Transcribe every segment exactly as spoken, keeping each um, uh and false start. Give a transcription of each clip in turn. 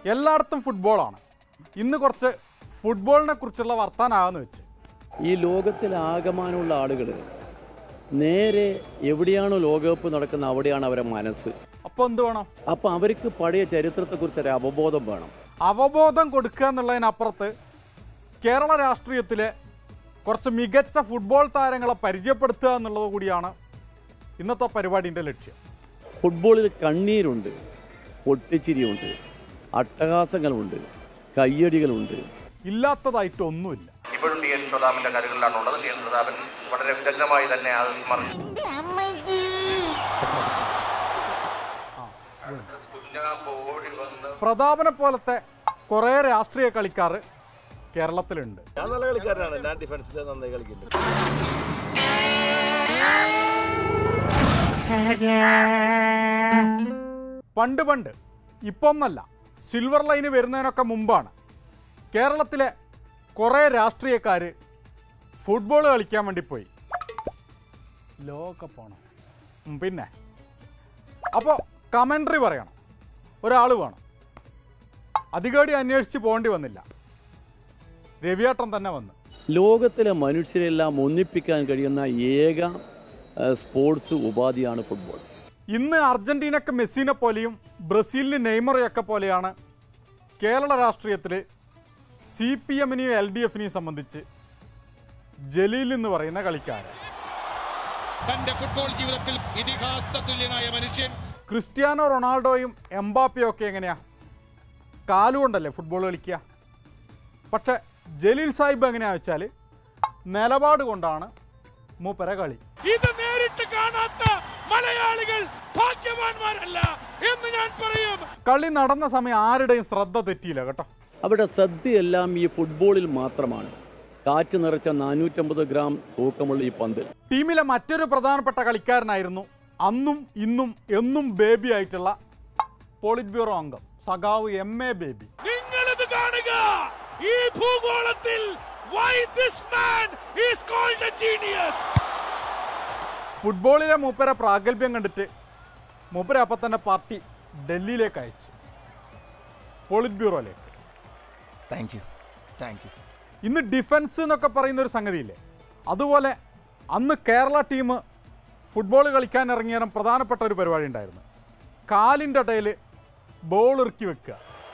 എല്ലായിടത്തും ഫുട്ബോളാണ്. ഇന്ന് കുറച്ച് ഫുട്ബോളിനെ കുറിച്ചുള്ള വർത്താനാണെന്ന് വെച്ച് ഈ ലോകത്തിലാകമാനമുള്ള ആളുകൾ നേരെ എവിടെയാണോ ലോകകപ്പ് നടക്കുന്നത് അവിടെയാണ് അവരെ മനസ്സ്. അപ്പോൾ എന്ത് വേണം? അപ്പോൾ അവർക്ക് പഴയ ചരിത്രത്തെക്കുറിച്ചൊരു അവബോധം വേണം. അവബോധം കൊടുക്കുക എന്നുള്ളതിനപ്പുറത്ത് കേരള രാഷ്ട്രീയത്തിലെ കുറച്ച് മികച്ച ഫുട്ബോൾ താരങ്ങളെ പരിചയപ്പെടുത്തുക എന്നുള്ളത് കൂടിയാണ് ഇന്നത്തെ പരിപാടിൻ്റെ ലക്ഷ്യം. ഫുട്ബോളിൽ കണ്ണീരുണ്ട്, പൊട്ടിച്ചിരിയുണ്ട്, അട്ടഹാസങ്ങളുണ്ട്, കയ്യടികളുണ്ട്. ഇല്ലാത്തതായിട്ട് ഒന്നുമില്ല. ഇപ്പോഴും ടി എൻ പ്രതാപന്റെ കരുകളിലാണുള്ളത്. ടി എൻ പ്രതാപൻ വളരെ വിദഗ്ധമായി തന്നെ അത് മറിച്ചു. പ്രതാപനെ പോലത്തെ കുറേ രാഷ്ട്രീയ കളിക്കാർ കേരളത്തിലുണ്ട്. ഞാൻ നല്ല കളിക്കാരനാണ്. ഞാൻ ഡിഫൻസിൽ നന്നായി കളിക്കില്ല. പണ്ട് പണ്ട് ഇപ്പൊന്നല്ല, സിൽവർ ലൈന് വരുന്നതിനൊക്കെ മുമ്പാണ് കേരളത്തിലെ കുറേ രാഷ്ട്രീയക്കാർ ഫുട്ബോൾ കളിക്കാൻ വേണ്ടി പോയി. ലോകകപ്പാണ്. പിന്നെ അപ്പോൾ കമൻട്രി പറയണം, ഒരാൾ വേണം. അധികടി അന്വേഷിച്ച് പോകേണ്ടി വന്നില്ല, രവിയേട്ടൻ തന്നെ വന്നു. ലോകത്തിലെ മനുഷ്യരെല്ലാം ഒന്നിപ്പിക്കാൻ കഴിയുന്ന ഏക സ്പോർട്സ് ഉപാധിയാണ് ഫുട്ബോൾ. ഇന്ന് അർജന്റീനക്ക് മെസ്സിനെ പോലെയും ബ്രസീലിന് നെയ്മറയൊക്കെ പോലെയാണ് കേരള രാഷ്ട്രീയത്തിൽ സി പി എമ്മിനെയും എൽ ഡി എഫിനെയും സംബന്ധിച്ച് ജലീൽ എന്ന് പറയുന്ന കളിക്കാരൻ. തന്റെ ഫുട്ബോൾ ജീവിതത്തിൽ ഇതിഹാസ തുല്യനായ മനുഷ്യൻ. ക്രിസ്ത്യാനോ റൊണാൾഡോയും എംബാപ്പയും ഒക്കെ എങ്ങനെയാ? കാലുകൊണ്ടല്ലേ ഫുട്ബോൾ കളിക്കുക. പക്ഷെ ജലീൽ സാഹിബ് എങ്ങനെയാ വെച്ചാൽ നിലപാട് കൊണ്ടാണ് മൂപ്പര കളി. ഇത് നേരിട്ട് കാണാത്ത മലയാളികൾ ഭാഗ്യവാന്മാരല്ല എന്ന് ഞാൻ പറയും. കളി നടന്ന സമയം ആരുടെയും ശ്രദ്ധ തെറ്റിയില്ല കേട്ടോ. അവിടെ ശ്രദ്ധയെല്ലാം ഈ ഫുട്ബോളിൽ മാത്രമാണ്. കാറ്റ് നിറച്ച നാനൂറ്റമ്പത് ഗ്രാം തൂക്കമുള്ള ഈ പന്ത്. ടീമിലെ മറ്റൊരു പ്രധാനപ്പെട്ട കളിക്കാരനായിരുന്നു അന്നും ഇന്നും എന്നും ബേബി ആയിട്ടുള്ള പോളിറ്റ് ബ്യൂറോ അംഗം സഖാവ് എം എ ബേബി. നിങ്ങളിത് കാണുക. ഈ ഭൂഗോളത്തിൽ why this man is called a genius. ഫുട്ബോളിലെ മൂപ്പര പ്രാഗൽഭ്യം കണ്ടിട്ട് മൂപ്പര അപ്പം തന്നെ പാർട്ടി ഡൽഹിയിലേക്ക് അയച്ചു, പോളിറ്റ് ബ്യൂറോയിലേക്ക്. Thank you thank you. ഇന്ന് ഡിഫൻസ് എന്നൊക്കെ പറയുന്ന ഒരു സംഗതിയില്ലേ, അതുപോലെ അന്ന് കേരള ടീം ഫുട്ബോൾ കളിക്കാൻ ഇറങ്ങിയ പ്രധാനപ്പെട്ട ഒരു പരിപാടി ഉണ്ടായിരുന്നു. കാലിൻ്റെ ഇടയിൽ ബോൾ ഇറക്കി വെക്കുക.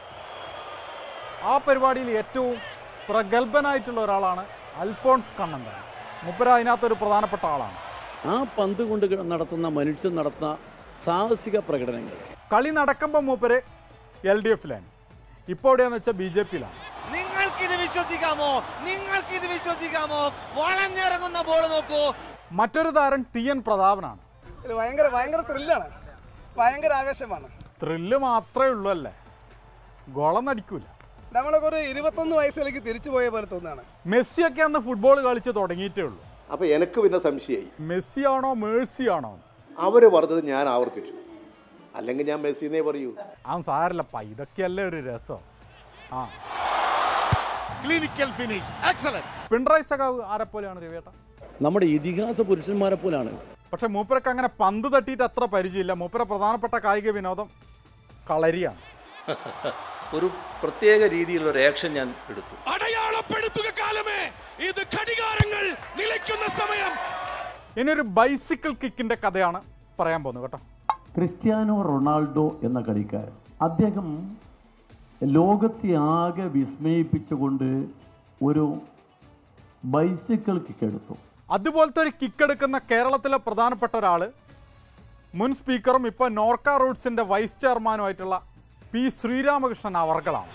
ആ പരിപാടിയിൽ ഏറ്റവും പ്രഗത്ഭനായിട്ടുള്ള ഒരാളാണ് അൽഫോൺസ് കണ്ണന്താനം. മൂപ്പര അതിനകത്തൊരു പ്രധാനപ്പെട്ട ആളാണ്. ആ പന്ത് കൊണ്ട് നടത്തുന്ന മനുഷ്യൻ നടത്തുന്ന സാഹസിക പ്രകടനങ്ങൾ. കളി നടക്കുമ്പോൾ മൂപ്പര് എൽ ഡി എഫിലാണ്, ഇപ്പോൾ എവിടെയാന്ന് വെച്ചാൽ ബി ജെ പിയിലാണ്. നിങ്ങൾക്കിത് വിശ്വസിക്കാമോ? നിങ്ങൾക്കിത് വിശ്വസിക്കാമോ? വളഞ്ഞിറങ്ങുന്ന ബോൾ നോക്കൂ. മറ്റൊരു താരൻ ടി എൻ പ്രതാപനാണ്. ഭയങ്കര ഭയങ്കര ത്രില്ലാണ്, ഭയങ്കര ആവേശമാണ്. ത്രില്ല് മാത്രമേ ഉള്ളൂ അല്ലേ, ഗോളം നടിക്കൂല. നമ്മളൊക്കെ ഒരു ഇരുപത്തൊന്ന് വയസ്സിലേക്ക് തിരിച്ചു പോയ പോലെ തോന്നുകയാണ്. മെസ്സിയൊക്കെ അന്ന് ഫുട്ബോൾ കളിച്ച് തുടങ്ങിയിട്ടേ ഉള്ളൂ. അപ്പോൾ എനിക്ക് പിന്നെ സംശയമായി, മെസ്സി ആണോ മേഴ്സി ആണോ? അവർ പറഞ്ഞത് ഞാൻ ആവർത്തിച്ചു, അല്ലെങ്കിൽ ഞാൻ മെസ്സിന്നേ പറയൂ. ആ സാരല്ലപ്പ, ഇതൊക്കെയല്ലേ ഒരു രസം. ആ ക്ലിനിക്കൽ ഫിനിഷ് എക്സലന്റ്. പിണറായി സഖാവ് ആരെപ്പോലെയാണ് രവിയേട്ട? നമ്മുടെ ഇതിഹാസ പുരുഷന്മാരെ പോലാണ്. പക്ഷെ മൂപ്പരക്ക് അങ്ങനെ പന്ത് തട്ടിയിട്ട് അത്ര പരിചയമില്ല. മൂപ്പര പ്രധാനപ്പെട്ട കായിക വിനോദം കളരിയാണ്. ഒരു പ്രത്യേക രീതിയിലുള്ള ഒരു ആക്ഷൻ ഞാൻ എടുത്തു. അടയാളപ്പെടുത്തുക കാലമേ, ഇത് ഘടികാരങ്ങൾ നിലയ്ക്കുന്ന സമയം. ഇനിയൊരു ബൈസിക്കിൾ കിക്കിന്റെ കഥയാണ് പറയാൻ പോകുന്നത് കേട്ടോ. ക്രിസ്ത്യാനോ റൊണാൾഡോ എന്ന കളിക്കാരൻ, അദ്ദേഹം ലോകത്തെ ആകെ വിസ്മയിപ്പിച്ചുകൊണ്ട് ഒരു ബൈസിക്കിൾ കിക്ക് എടുത്തു. അതുപോലത്തെ ഒരു കിക്ക് എടുക്കുന്ന കേരളത്തിലെ പ്രധാനപ്പെട്ട ഒരാൾ മുൻ സ്പീക്കറും ഇപ്പോൾ നോർക്ക റൂട്ട്സിൻ്റെ വൈസ് ചെയർമാനുമായിട്ടുള്ള പി ശ്രീരാമകൃഷ്ണൻ അവർകളാണ്.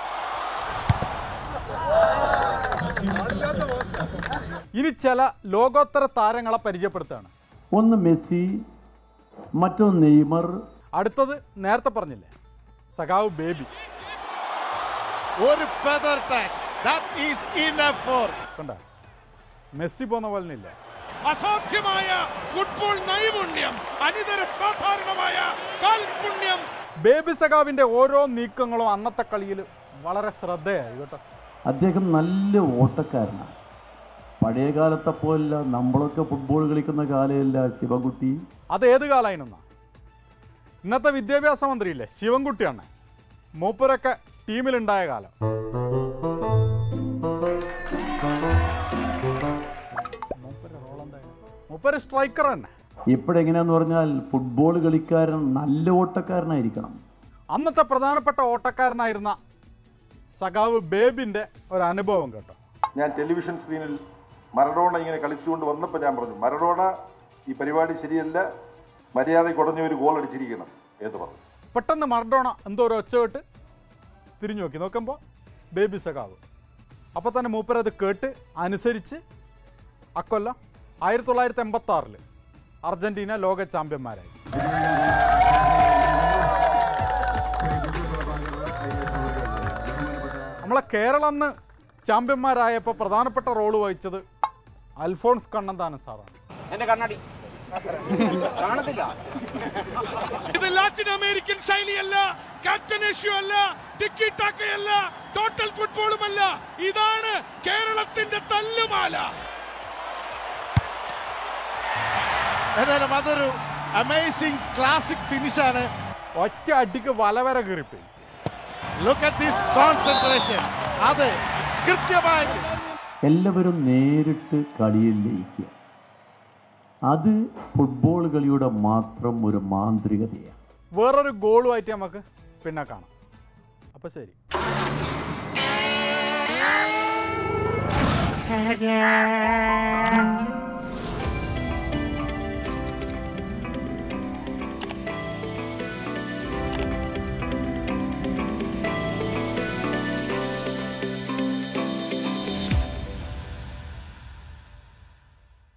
ഇനി ചില ലോകോത്തര താരങ്ങളെ പരിചയപ്പെടുത്തുകയാണ്. ഒന്ന് മെസ്സി, മറ്റൊന്ന് നെയ്മർ, അടുത്തത് നേരത്തെ പറഞ്ഞില്ലേ സഖാവ് ബേബി. ഒരു feather touch that is enough for. കണ്ട മെസ്സി പോന്ന പോലെ ഇല്ല. അസാധ്യമായ ഫുട്ബോൾ നൈപുണ്യം, അനിതര സാധാരണമായ കാൽപുണ്യം. ബേബി സഖാവിന്റെ ഓരോ നീക്കങ്ങളും അന്നത്തെ കളിയിൽ വളരെ ശ്രദ്ധയായി കേട്ടോ. അദ്ദേഹം നല്ല ഓട്ടക്കാരനാണ്. പഴയ കാലത്തെ പോലല്ല, നമ്മളൊക്കെ ഫുട്ബോൾ കളിക്കുന്ന കാലമല്ല ശിവൻകുട്ടി. അത് ഏത് കാലമായിരുന്നാ? ഇന്നത്തെ വിദ്യാഭ്യാസ മന്ത്രിയില്ലേ ശിവൻകുട്ടിയാണ്. മൂപ്പരൊക്കെ ടീമിലുണ്ടായ കാലം. മൂപ്പര് സ്ട്രൈക്കർ തന്നെ. ഇപ്പോഴെങ്ങനെയാന്ന് പറഞ്ഞാൽ ഫുട്ബോൾ കളിക്കാരൻ നല്ല ഓട്ടക്കാരനായിരിക്കണം. അന്നത്തെ പ്രധാനപ്പെട്ട ഓട്ടക്കാരനായിരുന്ന സഖാവ് ബേബിൻ്റെ ഒരു അനുഭവം കേട്ടോ. ഞാൻ ടെലിവിഷൻ സ്ക്രീനിൽ മറഡോണ ഇങ്ങനെ കളിച്ചുകൊണ്ട് വന്നപ്പോൾ ഞാൻ പറഞ്ഞു, മറഡോണ ഈ പരിപാടി ശരിയല്ല, മര്യാദ കുറഞ്ഞ ഒരു ഗോൾ അടിച്ചിരിക്കണം എന്ന് പറഞ്ഞു. പെട്ടെന്ന് മറഡോണ എന്തോ ഒരു ഒച്ച കേട്ട് തിരിഞ്ഞു നോക്കി, നോക്കുമ്പോൾ ബേബി സഖാവ്. അപ്പോൾ തന്നെ മൂപ്പരത് കേട്ട് അനുസരിച്ച് അക്കൊല്ലം ആയിരത്തി തൊള്ളായിരത്തി എൺപത്തി ആറിൽ അർജൻറ്റീന ലോക ചാമ്പ്യന്മാരായി. നമ്മളെ കേരളം അന്ന് ചാമ്പ്യന്മാരായപ്പോൾ പ്രധാനപ്പെട്ട റോള് വഹിച്ചത് അൽഫോൺസ് കണ്ണന്താനം സാറാണ്. എന്റെ കണ്ണാടി കാണത്തില്ല. ഇത് ലാറ്റിൻ അമേരിക്കൻ ശൈലിയല്ല, ക്യാപ്റ്റനേഷ്യോ ടിക്കി ടാക്കയല്ല, ടോട്ടൽ ഫുട്ബോളുമല്ല. ഇതാണ് കേരളത്തിന്റെ തല്ലുമാല. ഏതായാലും അതൊരു അമേസിംഗ് ക്ലാസിക് ഫിനിഷാണ്. ഒറ്റ അടിക്ക് വലവര കീറിപ്പോയി. Look at this concentration. അത് കൃത്യമായി എല്ലാവരും നേരിട്ട് കളിയിൽ ലയിക്കുക. അത് ഫുട്ബോൾ കളിയുടെ മാത്രം ഒരു മാന്ത്രികതയാണ്. വേറൊരു ഗോളുമായിട്ട് നമുക്ക് പിന്നെ കാണാം. അപ്പോൾ ശരി.